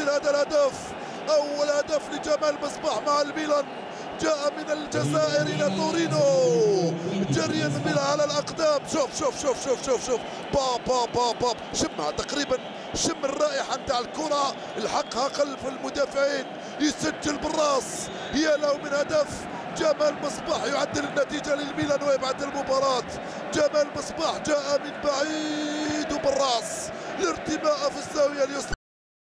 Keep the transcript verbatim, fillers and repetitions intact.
يسجل هذا الهدف. أول هدف لجمال مصباح مع الميلان جاء من الجزائر إلى تورينو جريا بلا على الأقدام. شوف شوف شوف شوف شوف شوف باب باب باب باب شمها تقريبا، شم الرائحة نتاع الكرة، الحقها خلف المدافعين، يسجل بالراس. يا له من هدف. جمال مصباح يعدل النتيجة للميلان ويبعد المباراة. جمال مصباح جاء من بعيد وبالراس، الارتماء في الزاوية اليسرى.